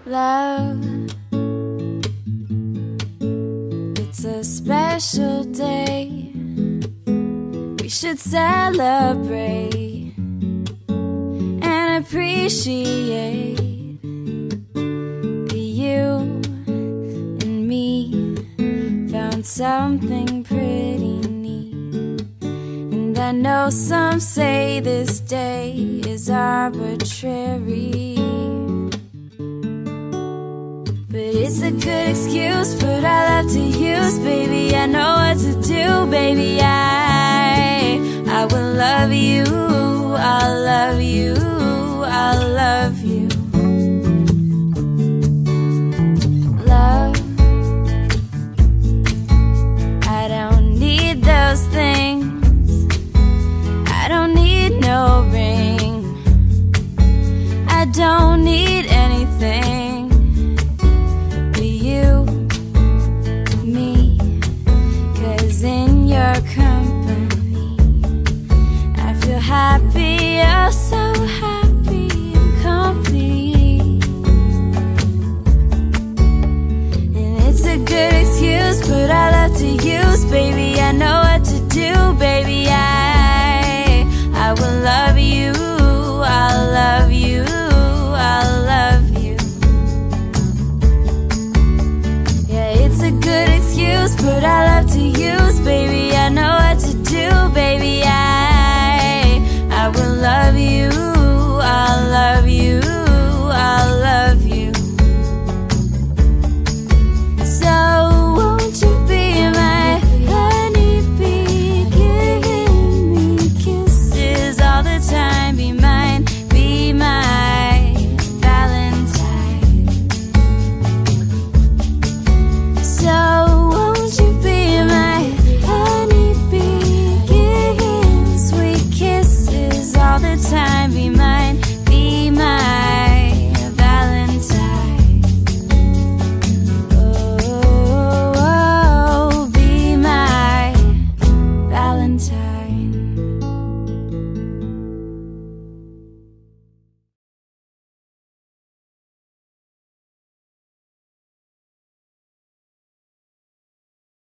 Love, it's a special day. We should celebrate and appreciate that you and me found something pretty neat. And I know some say this day is arbitrary, but it's a good excuse, put our love to use, baby. I know what to do, baby. I will love you, I'll love you, I'll love you.